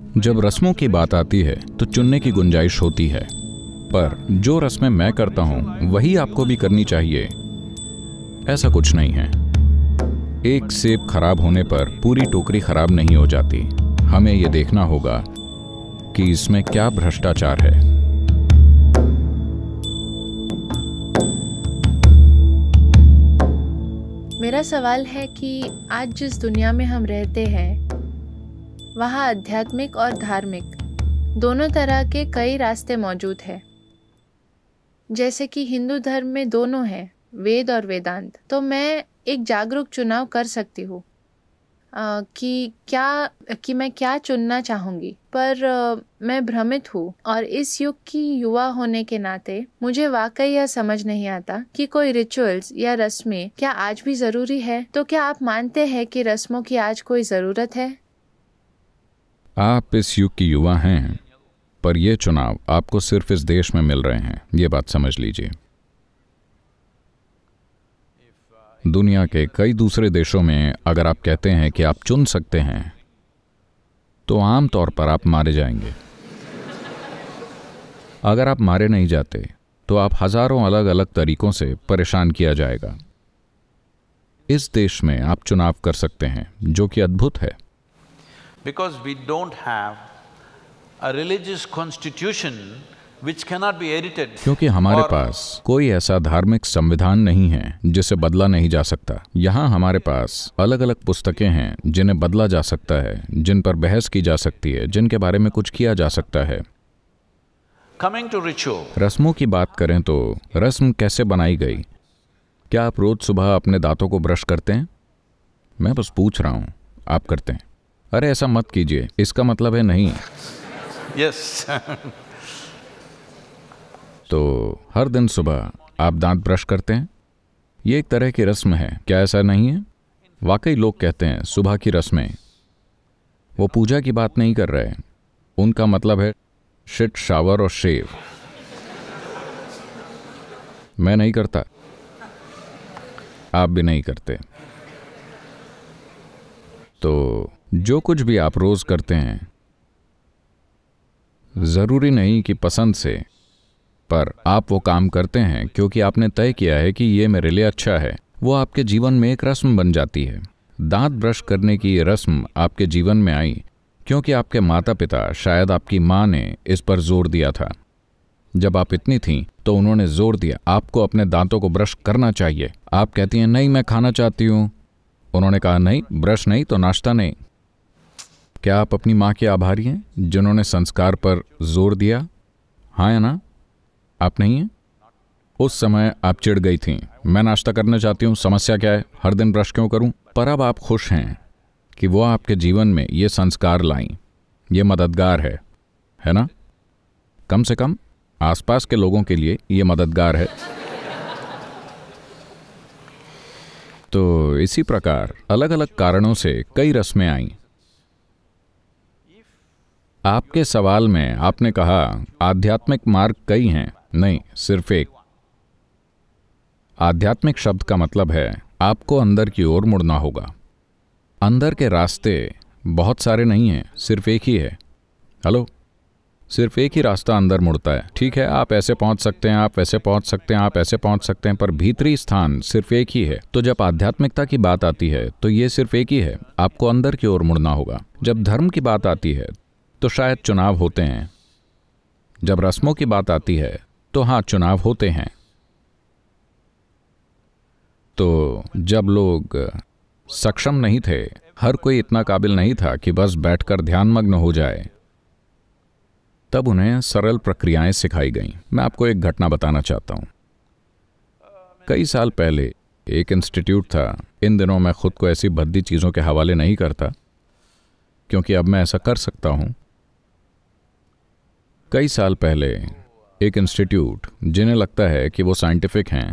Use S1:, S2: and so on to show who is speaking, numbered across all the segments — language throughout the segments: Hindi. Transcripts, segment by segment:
S1: जब रस्मों की बात आती है तो चुनने की गुंजाइश होती है, पर जो रस्में मैं करता हूं वही आपको भी करनी चाहिए, ऐसा कुछ नहीं है। एक सेब खराब होने पर पूरी टोकरी खराब नहीं हो जाती। हमें यह देखना होगा कि इसमें क्या भ्रष्टाचार है।
S2: मेरा सवाल है कि आज जिस दुनिया में हम रहते हैं वहाँ आध्यात्मिक और धार्मिक दोनों तरह के कई रास्ते मौजूद हैं। जैसे कि हिंदू धर्म में दोनों हैं, वेद और वेदांत। तो मैं एक जागरूक चुनाव कर सकती हूँ कि मैं क्या चुनना चाहूँगी, पर मैं भ्रमित हूँ और इस युग की युवा होने के नाते मुझे वाकई यह समझ नहीं आता कि कोई रिचुअल्स या रस्में क्या आज भी ज़रूरी है। तो क्या आप मानते हैं कि रस्मों की आज कोई ज़रूरत है?
S1: आप इस युग की युवा हैं, पर यह चुनाव आपको सिर्फ इस देश में मिल रहे हैं, ये बात समझ लीजिए। दुनिया के कई दूसरे देशों में अगर आप कहते हैं कि आप चुन सकते हैं तो आम तौर पर आप मारे जाएंगे। अगर आप मारे नहीं जाते तो आप हजारों अलग अलग तरीकों से परेशान किया जाएगा। इस देश में आप चुनाव कर सकते हैं, जो कि अद्भुत है।
S3: Because we don't have a religious constitution which cannot be edited.
S1: क्योंकि हमारे पास कोई ऐसा धार्मिक संविधान नहीं है जिसे बदला नहीं जा सकता। यहाँ हमारे पास अलग अलग पुस्तकें हैं जिन्हें बदला जा सकता है, जिन पर बहस की जा सकती है, जिनके बारे में कुछ किया जा सकता है।
S3: Coming to ritual.
S1: रस्मों की बात करें तो रस्म कैसे बनाई गई? क्या आप रोज सुबह अपने दांतों को ब्रश करते हैं? मैं बस पूछ रहा हूँ, आप करते हैं? अरे ऐसा मत कीजिए, इसका मतलब है नहीं।
S3: Yes.
S1: तो हर दिन सुबह आप दांत ब्रश करते हैं, ये एक तरह की रस्म है, क्या ऐसा नहीं है? वाकई लोग कहते हैं सुबह की रस्में। वो पूजा की बात नहीं कर रहे, उनका मतलब है शिट, शावर और शेव। मैं नहीं करता, आप भी नहीं करते। तो जो कुछ भी आप रोज करते हैं, जरूरी नहीं कि पसंद से, पर आप वो काम करते हैं क्योंकि आपने तय किया है कि ये मेरे लिए अच्छा है। वो आपके जीवन में एक रस्म बन जाती है। दांत ब्रश करने की ये रस्म आपके जीवन में आई क्योंकि आपके माता पिता, शायद आपकी माँ ने इस पर जोर दिया था। जब आप इतनी थीं तो उन्होंने जोर दिया आपको अपने दांतों को ब्रश करना चाहिए। आप कहती हैं नहीं, मैं खाना चाहती हूँ। उन्होंने कहा नहीं, ब्रश नहीं तो नाश्ता नहीं। क्या आप अपनी माँ के आभारी हैं जिन्होंने संस्कार पर जोर दिया? हाँ या ना? आप नहीं हैं? उस समय आप चिढ़ गई थीं, मैं नाश्ता करना चाहती हूँ, समस्या क्या है, हर दिन ब्रश क्यों करूँ? पर अब आप खुश हैं कि वो आपके जीवन में ये संस्कार लाईं। ये मददगार है ना? कम से कम आसपास के लोगों के लिए ये मददगार है। तो इसी प्रकार अलग अलग कारणों से कई रस्में आईं। आपके सवाल में आपने कहा आध्यात्मिक मार्ग कई हैं, नहीं, सिर्फ एक। आध्यात्मिक शब्द का मतलब है आपको अंदर की ओर मुड़ना होगा। अंदर के रास्ते बहुत सारे नहीं हैं, सिर्फ एक ही है। हेलो, सिर्फ एक ही रास्ता अंदर मुड़ता है। ठीक है, आप ऐसे पहुंच सकते हैं, आप वैसे पहुंच सकते हैं, आप ऐसे पहुंच सकते हैं, पर भीतरी स्थान सिर्फ एक ही है। तो जब आध्यात्मिकता की बात आती है तो ये सिर्फ एक ही है, आपको अंदर की ओर मुड़ना होगा। जब धर्म की बात आती है तो शायद चुनाव होते हैं। जब रस्मों की बात आती है तो हाँ, चुनाव होते हैं। तो जब लोग सक्षम नहीं थे, हर कोई इतना काबिल नहीं था कि बस बैठकर ध्यानमग्न हो जाए, तब उन्हें सरल प्रक्रियाएं सिखाई गईं। मैं आपको एक घटना बताना चाहता हूं। कई साल पहले एक इंस्टीट्यूट था। इन दिनों मैं खुद को ऐसी भद्दी चीज़ों के हवाले नहीं करता क्योंकि अब मैं ऐसा कर सकता हूं। कई साल पहले एक इंस्टीट्यूट, जिन्हें लगता है कि वो साइंटिफिक हैं,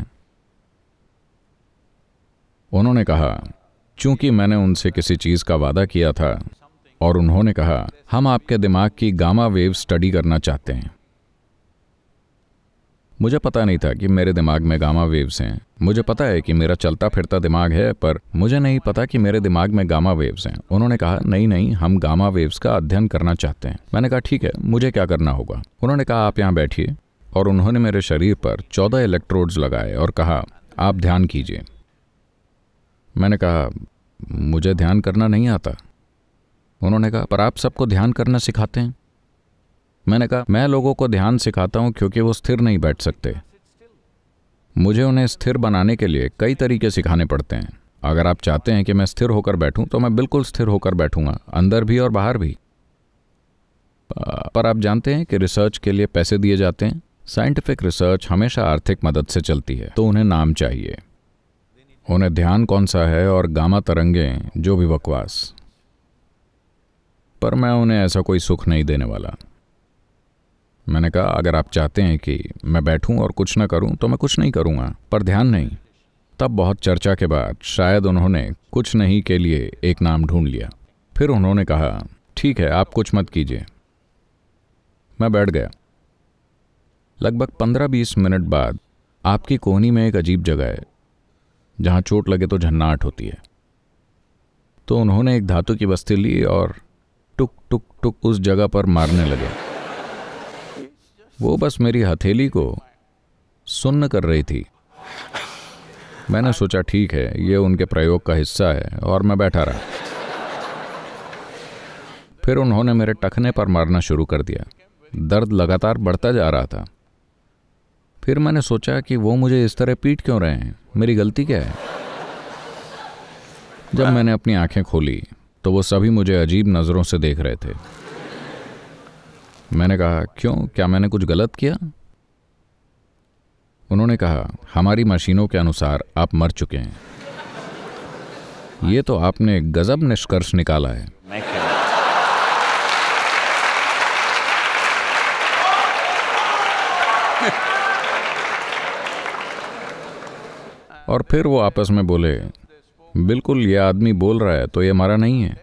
S1: उन्होंने कहा, चूंकि मैंने उनसे किसी चीज़ का वादा किया था और उन्होंने कहा हम आपके दिमाग की गामा वेव स्टडी करना चाहते हैं। मुझे पता नहीं था कि मेरे दिमाग में गामा वेव्स हैं। मुझे पता है कि मेरा चलता फिरता दिमाग है, पर मुझे नहीं पता कि मेरे दिमाग में गामा वेव्स हैं। उन्होंने कहा नहीं नहीं, हम गामा वेव्स का अध्ययन करना चाहते हैं। मैंने कहा ठीक है, मुझे क्या करना होगा? उन्होंने कहा आप यहाँ बैठिए, और उन्होंने मेरे शरीर पर 14 इलेक्ट्रोड्स लगाए और कहा आप ध्यान कीजिए। मैंने कहा मुझे ध्यान करना नहीं आता। उन्होंने कहा पर आप सबको ध्यान करना सिखाते हैं। मैंने कहा मैं लोगों को ध्यान सिखाता हूं क्योंकि वो स्थिर नहीं बैठ सकते। मुझे उन्हें स्थिर बनाने के लिए कई तरीके सिखाने पड़ते हैं। अगर आप चाहते हैं कि मैं स्थिर होकर बैठूं तो मैं बिल्कुल स्थिर होकर बैठूंगा, अंदर भी और बाहर भी। पर आप जानते हैं कि रिसर्च के लिए पैसे दिए जाते हैं। साइंटिफिक रिसर्च हमेशा आर्थिक मदद से चलती है, तो उन्हें नाम चाहिए। उन्हें ध्यान कौन सा है और गामा तरंगें, जो भी बकवास। पर मैं उन्हें ऐसा कोई सुख नहीं देने वाला। मैंने कहा अगर आप चाहते हैं कि मैं बैठूं और कुछ न करूं तो मैं कुछ नहीं करूंगा, पर ध्यान नहीं। तब बहुत चर्चा के बाद शायद उन्होंने कुछ नहीं के लिए एक नाम ढूंढ लिया। फिर उन्होंने कहा ठीक है, आप कुछ मत कीजिए। मैं बैठ गया। लगभग 15-20 मिनट बाद आपकी कोहनी में एक अजीब जगह है जहां चोट लगे तो झन्नाहट होती है। तो उन्होंने एक धातु की बस्ती ली और टुक टुक टुक उस जगह पर मारने लगे। वो बस मेरी हथेली को सुन्न कर रही थी। मैंने सोचा ठीक है, ये उनके प्रयोग का हिस्सा है, और मैं बैठा रहा। फिर उन्होंने मेरे टखने पर मारना शुरू कर दिया। दर्द लगातार बढ़ता जा रहा था। फिर मैंने सोचा कि वो मुझे इस तरह पीट क्यों रहे हैं, मेरी गलती क्या है? जब मैंने अपनी आंखें खोली तो वो सभी मुझे अजीब नज़रों से देख रहे थे। मैंने कहा क्यों, क्या मैंने कुछ गलत किया? उन्होंने कहा हमारी मशीनों के अनुसार आप मर चुके हैं। ये तो आपने गजब निष्कर्ष निकाला है। और फिर वो आपस में बोले बिल्कुल, ये आदमी बोल रहा है तो ये मरा नहीं है।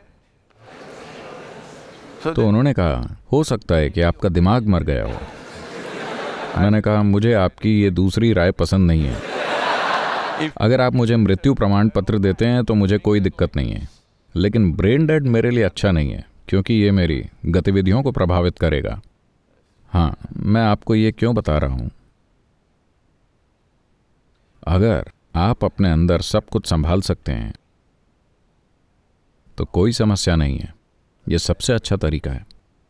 S1: तो उन्होंने कहा हो सकता है कि आपका दिमाग मर गया हो। मैंने कहा मुझे आपकी ये दूसरी राय पसंद नहीं है। अगर आप मुझे मृत्यु प्रमाण पत्र देते हैं तो मुझे कोई दिक्कत नहीं है, लेकिन ब्रेन डेड मेरे लिए अच्छा नहीं है क्योंकि ये मेरी गतिविधियों को प्रभावित करेगा। हाँ, मैं आपको ये क्यों बता रहा हूं? अगर आप अपने अंदर सब कुछ संभाल सकते हैं तो कोई समस्या नहीं है। यह सबसे अच्छा तरीका है।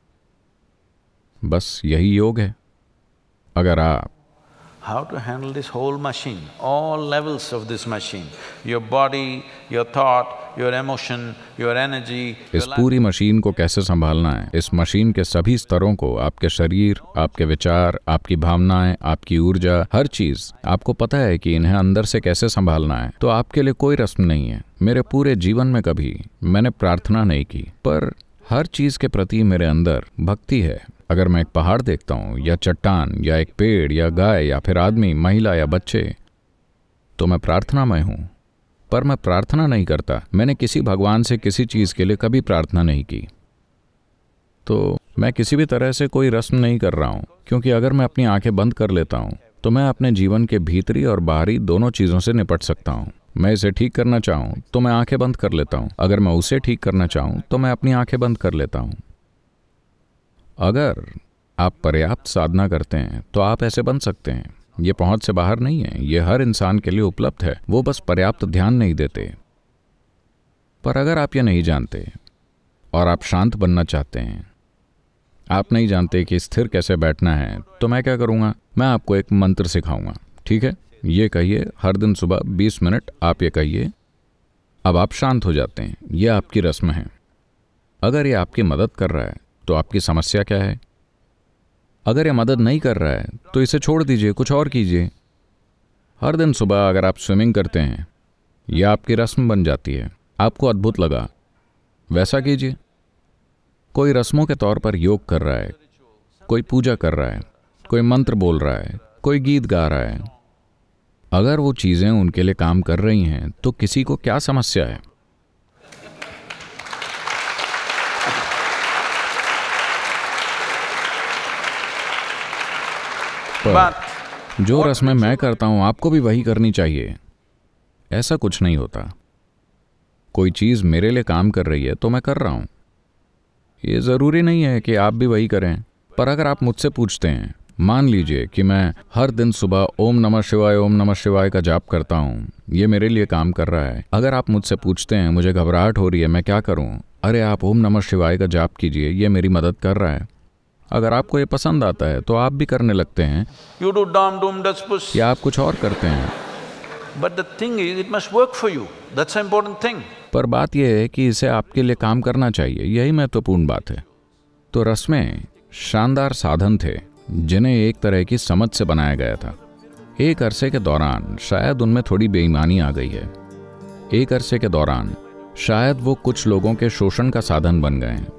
S1: बस यही योग है। अगर आप
S3: How to handle this whole machine, all levels of this machine, your body, your thought, your emotion, your energy,
S1: इस पूरी मशीन को कैसे संभालना है, इस मशीन के सभी स्तरों को, आपके शरीर, आपके विचार, आपकी भावनाएं, आपकी ऊर्जा, हर चीज आपको पता है कि इन्हें अंदर से कैसे संभालना है, तो आपके लिए कोई रस्म नहीं है। मेरे पूरे जीवन में कभी मैंने प्रार्थना नहीं की, पर हर चीज के प्रति मेरे अंदर भक्ति है। अगर मैं एक पहाड़ देखता हूँ या चट्टान या एक पेड़ या गाय या फिर आदमी, महिला या बच्चे, तो मैं प्रार्थनामय हूँ। पर मैं प्रार्थना नहीं करता। मैंने किसी भगवान से किसी चीज के लिए कभी प्रार्थना नहीं की। तो मैं किसी भी तरह से कोई रस्म नहीं कर रहा हूँ, क्योंकि अगर मैं अपनी आंखें बंद कर लेता हूँ तो मैं अपने जीवन के भीतरी और बाहरी दोनों चीजों से निपट सकता हूँ। मैं इसे ठीक करना चाहूँ तो मैं आंखें बंद कर लेता हूँ, अगर मैं उसे ठीक करना चाहूँ तो मैं अपनी आंखें बंद कर लेता हूँ। अगर आप पर्याप्त साधना करते हैं तो आप ऐसे बन सकते हैं। ये पहुंच से बाहर नहीं है, ये हर इंसान के लिए उपलब्ध है। वो बस पर्याप्त ध्यान नहीं देते। पर अगर आप ये नहीं जानते और आप शांत बनना चाहते हैं, आप नहीं जानते कि स्थिर कैसे बैठना है, तो मैं क्या करूँगा, मैं आपको एक मंत्र सिखाऊंगा। ठीक है, ये कहिए हर दिन सुबह 20 मिनट आप ये कहिए। अब आप शांत हो जाते हैं। ये आपकी रस्म है। अगर ये आपकी मदद कर रहा है तो आपकी समस्या क्या है? अगर ये मदद नहीं कर रहा है तो इसे छोड़ दीजिए, कुछ और कीजिए। हर दिन सुबह अगर आप स्विमिंग करते हैं, यह आपकी रस्म बन जाती है। आपको अद्भुत लगा, वैसा कीजिए। कोई रस्मों के तौर पर योग कर रहा है, कोई पूजा कर रहा है, कोई मंत्र बोल रहा है, कोई गीत गा रहा है। अगर वो चीजें उनके लिए काम कर रही हैं तो किसी को क्या समस्या है? जो रस्में मैं करता हूं आपको भी वही करनी चाहिए, ऐसा कुछ नहीं होता। कोई चीज़ मेरे लिए काम कर रही है तो मैं कर रहा हूं। ये ज़रूरी नहीं है कि आप भी वही करें। पर अगर आप मुझसे पूछते हैं, मान लीजिए कि मैं हर दिन सुबह ओम नमः शिवाय का जाप करता हूँ, ये मेरे लिए काम कर रहा है। अगर आप मुझसे पूछते हैं मुझे घबराहट हो रही है, मैं क्या करूँ? अरे आप ओम नमः शिवाय का जाप कीजिए, ये मेरी मदद कर रहा है। अगर आपको ये पसंद आता है तो आप भी करने लगते हैं, या आप कुछ और करते हैं।
S3: But the thing is, it must work for you. That's an important thing.
S1: पर बात यह है कि इसे आपके लिए काम करना चाहिए, यही महत्वपूर्ण बात है। तो रस्में शानदार साधन थे जिन्हें एक तरह की समझ से बनाया गया था। एक अरसे के दौरान शायद उनमें थोड़ी बेईमानी आ गई है। एक अरसे के दौरान शायद वो कुछ लोगों के शोषण का साधन बन गए हैं।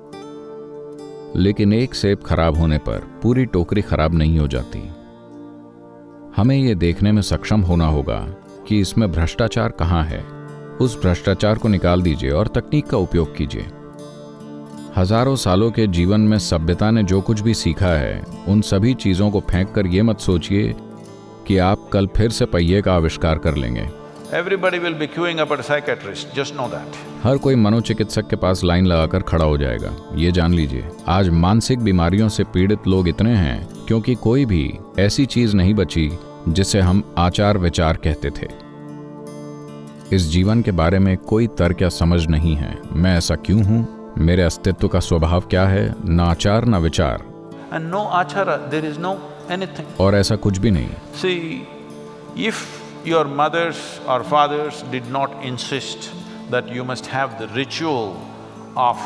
S1: लेकिन एक सेब खराब होने पर पूरी टोकरी खराब नहीं हो जाती। हमें ये देखने में सक्षम होना होगा कि इसमें भ्रष्टाचार कहाँ है। उस भ्रष्टाचार को निकाल दीजिए और तकनीक का उपयोग कीजिए। हजारों सालों के जीवन में सभ्यता ने जो कुछ भी सीखा है, उन सभी चीजों को फेंककर ये मत सोचिए कि आप कल फिर से पहिए का आविष्कार कर लेंगे।
S3: Everybody will be queuing up at a psychiatrist, just know that.
S1: हर कोई मनोचिकित्सक के पास लाइन लगाकर खड़ा हो जाएगा, ये जान लीजिए। आज मानसिक बीमारियों से पीड़ित लोग इतने हैं क्योंकि कोई भी ऐसी चीज नहीं बची जिसे हम आचार विचार कहते थे। इस जीवन के बारे में कोई तर्क या समझ नहीं है। मैं ऐसा क्यों हूं, मेरे अस्तित्व का स्वभाव क्या है, न आचार न विचार।
S3: And no achara, there is no anything.
S1: और ऐसा कुछ भी नहीं।
S3: See, if your mothers or fathers did not insist that you must have the ritual of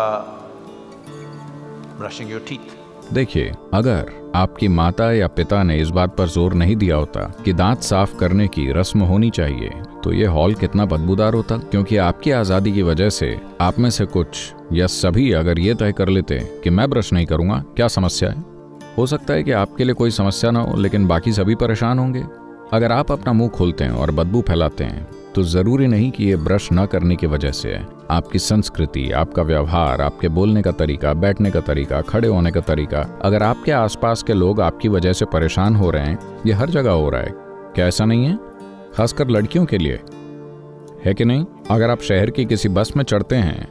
S3: brushing your teeth.
S1: देखिए, अगर आपकी माता या पिता ने इस बात पर जोर नहीं दिया होता कि दांत साफ करने की रस्म होनी चाहिए, तो ये हॉल कितना बदबूदार होता। क्योंकि आपकी आज़ादी की वजह से आप में से कुछ या सभी अगर ये तय कर लेते कि मैं ब्रश नहीं करूँगा, क्या समस्या है? हो सकता है कि आपके लिए कोई समस्या ना हो, लेकिन बाकी सभी परेशान होंगे। अगर आप अपना मुंह खोलते हैं और बदबू फैलाते हैं तो ज़रूरी नहीं कि ये ब्रश न करने की वजह से है। आपकी संस्कृति, आपका व्यवहार, आपके बोलने का तरीका, बैठने का तरीका, खड़े होने का तरीका, अगर आपके आसपास के लोग आपकी वजह से परेशान हो रहे हैं, ये हर जगह हो रहा है। क्या ऐसा नहीं है? खासकर लड़कियों के लिए, है कि नहीं? अगर आप शहर की किसी बस में चढ़ते हैं,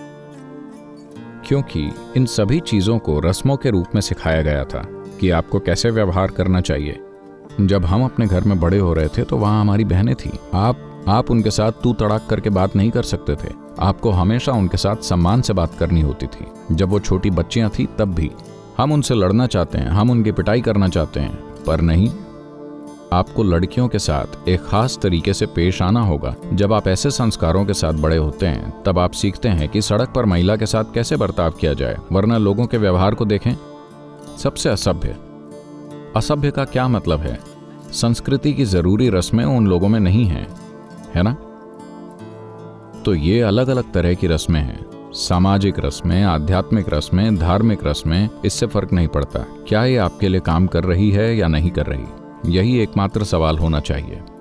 S1: क्योंकि इन सभी चीज़ों को रस्मों के रूप में सिखाया गया था कि आपको कैसे व्यवहार करना चाहिए। जब हम अपने घर में बड़े हो रहे थे तो वहाँ हमारी बहनें थीं। आप उनके साथ तू तड़ाक करके बात नहीं कर सकते थे। आपको हमेशा उनके साथ सम्मान से बात करनी होती थी। जब वो छोटी बच्चियां थीं तब भी। हम उनसे लड़ना चाहते हैं, हम उनकी पिटाई करना चाहते हैं, पर नहीं, आपको लड़कियों के साथ एक खास तरीके से पेश आना होगा। जब आप ऐसे संस्कारों के साथ बड़े होते हैं तब आप सीखते हैं कि सड़क पर महिला के साथ कैसे बर्ताव किया जाए, वरना लोगों के व्यवहार को देखें, सबसे असभ्य। असभ्य का क्या मतलब है? संस्कृति की जरूरी रस्में उन लोगों में नहीं हैं, है ना? तो ये अलग अलग तरह की रस्में हैं, सामाजिक रस्में, आध्यात्मिक रस्में, धार्मिक रस्में, इससे फर्क नहीं पड़ता। क्या ये आपके लिए काम कर रही है या नहीं कर रही? यही एकमात्र सवाल होना चाहिए।